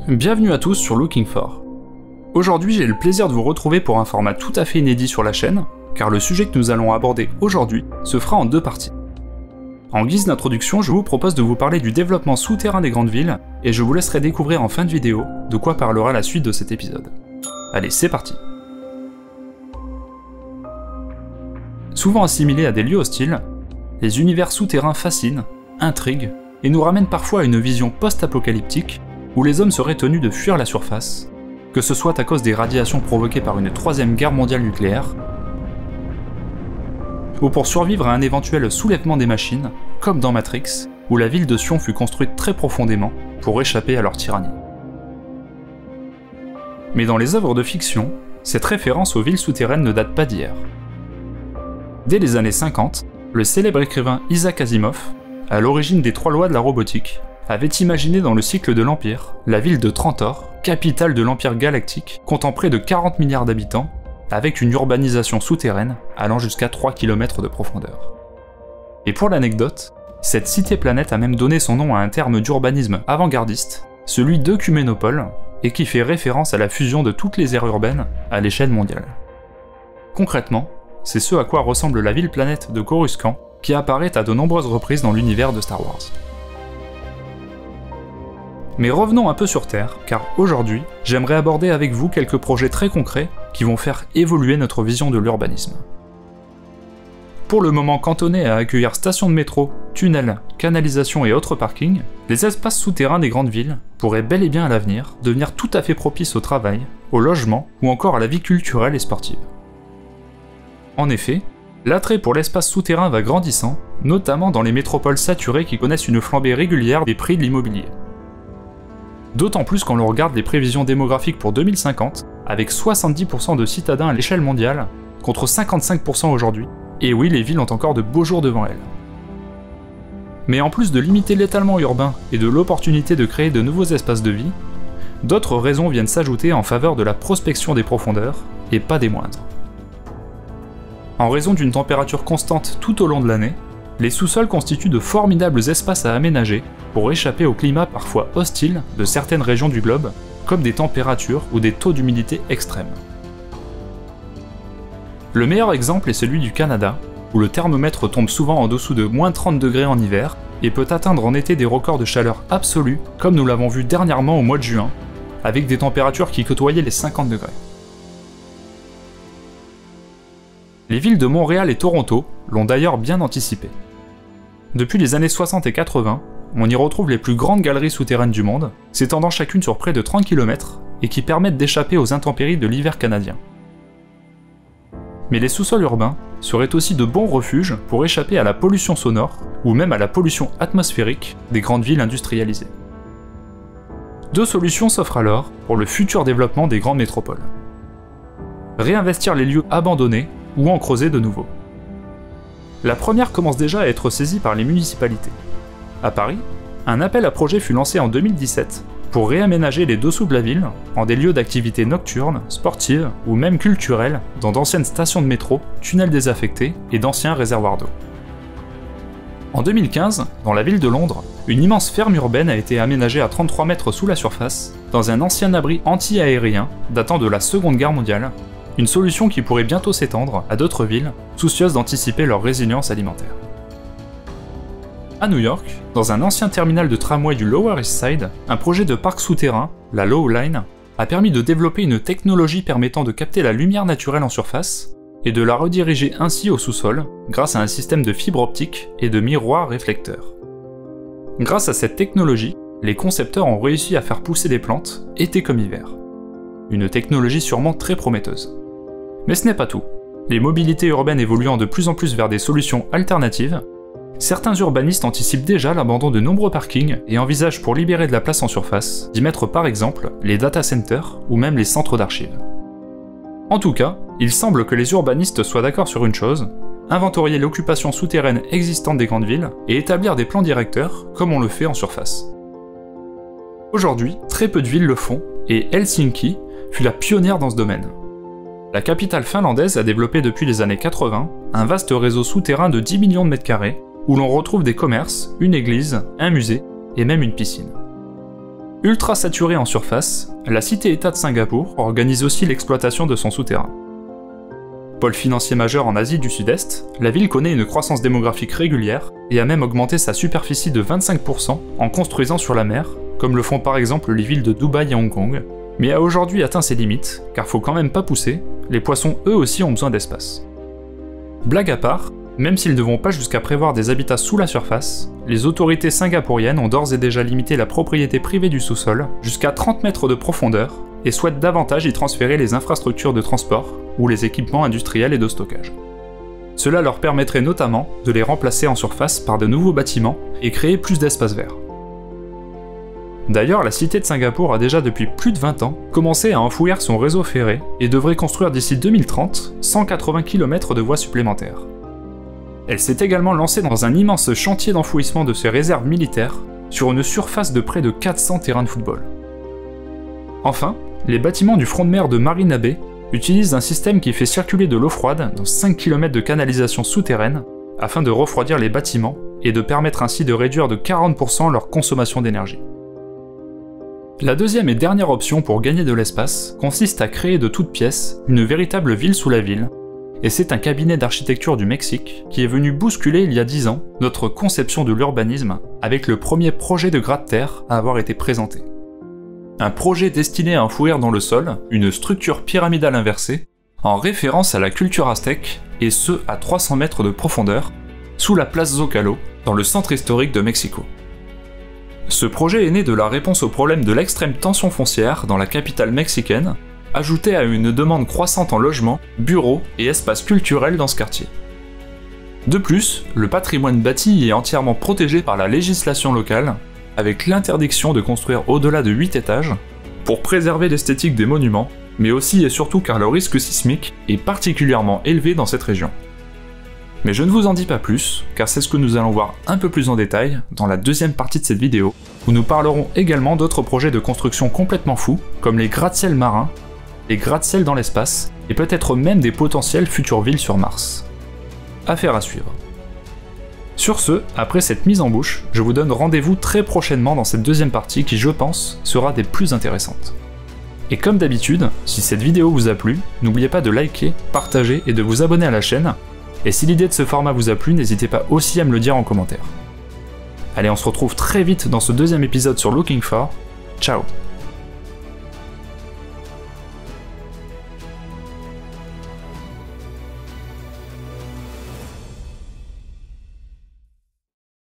Bienvenue à tous sur Looking For. Aujourd'hui, j'ai le plaisir de vous retrouver pour un format tout à fait inédit sur la chaîne, car le sujet que nous allons aborder aujourd'hui se fera en deux parties. En guise d'introduction, je vous propose de vous parler du développement souterrain des grandes villes, et je vous laisserai découvrir en fin de vidéo de quoi parlera la suite de cet épisode. Allez, c'est parti. Souvent assimilés à des lieux hostiles, les univers souterrains fascinent, intriguent, et nous ramènent parfois à une vision post-apocalyptique où les hommes seraient tenus de fuir la surface, que ce soit à cause des radiations provoquées par une troisième guerre mondiale nucléaire, ou pour survivre à un éventuel soulèvement des machines, comme dans Matrix, où la ville de Sion fut construite très profondément pour échapper à leur tyrannie. Mais dans les œuvres de fiction, cette référence aux villes souterraines ne date pas d'hier. Dès les années 50, le célèbre écrivain Isaac Asimov, à l'origine des 3 lois de la robotique, avait imaginé dans le cycle de l'Empire la ville de Trantor, capitale de l'Empire galactique, comptant près de 40 milliards d'habitants, avec une urbanisation souterraine allant jusqu'à 3 km de profondeur. Et pour l'anecdote, cette cité-planète a même donné son nom à un terme d'urbanisme avant-gardiste, celui d'œcuménopole, et qui fait référence à la fusion de toutes les aires urbaines à l'échelle mondiale. Concrètement, c'est ce à quoi ressemble la ville-planète de Coruscant, qui apparaît à de nombreuses reprises dans l'univers de Star Wars. Mais revenons un peu sur Terre, car aujourd'hui, j'aimerais aborder avec vous quelques projets très concrets qui vont faire évoluer notre vision de l'urbanisme. Pour le moment cantonnés à accueillir stations de métro, tunnels, canalisations et autres parkings, les espaces souterrains des grandes villes pourraient bel et bien à l'avenir devenir tout à fait propices au travail, au logement ou encore à la vie culturelle et sportive. En effet, l'attrait pour l'espace souterrain va grandissant, notamment dans les métropoles saturées qui connaissent une flambée régulière des prix de l'immobilier. D'autant plus quand l'on regarde les prévisions démographiques pour 2050, avec 70% de citadins à l'échelle mondiale, contre 55% aujourd'hui, et oui, les villes ont encore de beaux jours devant elles. Mais en plus de limiter l'étalement urbain et de l'opportunité de créer de nouveaux espaces de vie, d'autres raisons viennent s'ajouter en faveur de la prospection des profondeurs, et pas des moindres. En raison d'une température constante tout au long de l'année, les sous-sols constituent de formidables espaces à aménager pour échapper au climat parfois hostile de certaines régions du globe, comme des températures ou des taux d'humidité extrêmes. Le meilleur exemple est celui du Canada, où le thermomètre tombe souvent en dessous de moins 30 degrés en hiver et peut atteindre en été des records de chaleur absolue, comme nous l'avons vu dernièrement au mois de juin, avec des températures qui côtoyaient les 50 degrés. Les villes de Montréal et Toronto l'ont d'ailleurs bien anticipé. Depuis les années 60 et 80, on y retrouve les plus grandes galeries souterraines du monde, s'étendant chacune sur près de 30 km et qui permettent d'échapper aux intempéries de l'hiver canadien. Mais les sous-sols urbains seraient aussi de bons refuges pour échapper à la pollution sonore ou même à la pollution atmosphérique des grandes villes industrialisées. Deux solutions s'offrent alors pour le futur développement des grandes métropoles. Réinvestir les lieux abandonnés ou en creuser de nouveaux. La première commence déjà à être saisie par les municipalités. À Paris, un appel à projet fut lancé en 2017 pour réaménager les dessous de la ville en des lieux d'activités nocturnes, sportives ou même culturelles dans d'anciennes stations de métro, tunnels désaffectés et d'anciens réservoirs d'eau. En 2015, dans la ville de Londres, une immense ferme urbaine a été aménagée à 33 mètres sous la surface dans un ancien abri anti-aérien datant de la Seconde Guerre mondiale, une solution qui pourrait bientôt s'étendre à d'autres villes, soucieuses d'anticiper leur résilience alimentaire. À New York, dans un ancien terminal de tramway du Lower East Side, un projet de parc souterrain, la Low Line, a permis de développer une technologie permettant de capter la lumière naturelle en surface et de la rediriger ainsi au sous-sol grâce à un système de fibre optique et de miroirs réflecteurs. Grâce à cette technologie, les concepteurs ont réussi à faire pousser des plantes, été comme hiver. Une technologie sûrement très prometteuse. Mais ce n'est pas tout. Les mobilités urbaines évoluant de plus en plus vers des solutions alternatives, certains urbanistes anticipent déjà l'abandon de nombreux parkings et envisagent pour libérer de la place en surface d'y mettre par exemple les data centers ou même les centres d'archives. En tout cas, il semble que les urbanistes soient d'accord sur une chose, inventorier l'occupation souterraine existante des grandes villes et établir des plans directeurs comme on le fait en surface. Aujourd'hui, très peu de villes le font et Helsinki fut la pionnière dans ce domaine. La capitale finlandaise a développé depuis les années 80 un vaste réseau souterrain de 10 millions de mètres carrés où l'on retrouve des commerces, une église, un musée et même une piscine. Ultra saturée en surface, la cité-État de Singapour organise aussi l'exploitation de son souterrain. Pôle financier majeur en Asie du Sud-Est, la ville connaît une croissance démographique régulière et a même augmenté sa superficie de 25% en construisant sur la mer, comme le font par exemple les villes de Dubaï et Hong Kong, mais a aujourd'hui atteint ses limites, car faut quand même pas pousser, les poissons eux aussi ont besoin d'espace. Blague à part, même s'ils ne vont pas jusqu'à prévoir des habitats sous la surface, les autorités singapouriennes ont d'ores et déjà limité la propriété privée du sous-sol jusqu'à 30 mètres de profondeur et souhaitent davantage y transférer les infrastructures de transport ou les équipements industriels et de stockage. Cela leur permettrait notamment de les remplacer en surface par de nouveaux bâtiments et créer plus d'espaces verts. D'ailleurs, la cité de Singapour a déjà depuis plus de 20 ans commencé à enfouir son réseau ferré et devrait construire d'ici 2030 180 km de voies supplémentaires. Elle s'est également lancée dans un immense chantier d'enfouissement de ses réserves militaires sur une surface de près de 400 terrains de football. Enfin, les bâtiments du front de mer de Marina Bay utilisent un système qui fait circuler de l'eau froide dans 5 km de canalisation souterraine afin de refroidir les bâtiments et de permettre ainsi de réduire de 40% leur consommation d'énergie. La deuxième et dernière option pour gagner de l'espace consiste à créer de toutes pièces une véritable ville sous la ville, et c'est un cabinet d'architecture du Mexique qui est venu bousculer il y a 10 ans notre conception de l'urbanisme avec le premier projet de gratte-terre à avoir été présenté. Un projet destiné à enfouir dans le sol une structure pyramidale inversée, en référence à la culture aztèque, et ce à 300 mètres de profondeur, sous la place Zocalo, dans le centre historique de Mexico. Ce projet est né de la réponse au problème de l'extrême tension foncière dans la capitale mexicaine, ajoutée à une demande croissante en logements, bureaux et espaces culturels dans ce quartier. De plus, le patrimoine bâti est entièrement protégé par la législation locale, avec l'interdiction de construire au-delà de 8 étages, pour préserver l'esthétique des monuments, mais aussi et surtout car le risque sismique est particulièrement élevé dans cette région. Mais je ne vous en dis pas plus, car c'est ce que nous allons voir un peu plus en détail dans la deuxième partie de cette vidéo, où nous parlerons également d'autres projets de construction complètement fous, comme les gratte-ciels marins, les gratte-ciels dans l'espace, et peut-être même des potentielles futures villes sur Mars. Affaire à suivre. Sur ce, après cette mise en bouche, je vous donne rendez-vous très prochainement dans cette deuxième partie qui, je pense, sera des plus intéressantes. Et comme d'habitude, si cette vidéo vous a plu, n'oubliez pas de liker, partager et de vous abonner à la chaîne, et si l'idée de ce format vous a plu, n'hésitez pas aussi à me le dire en commentaire. Allez, on se retrouve très vite dans ce deuxième épisode sur Looking For. Ciao!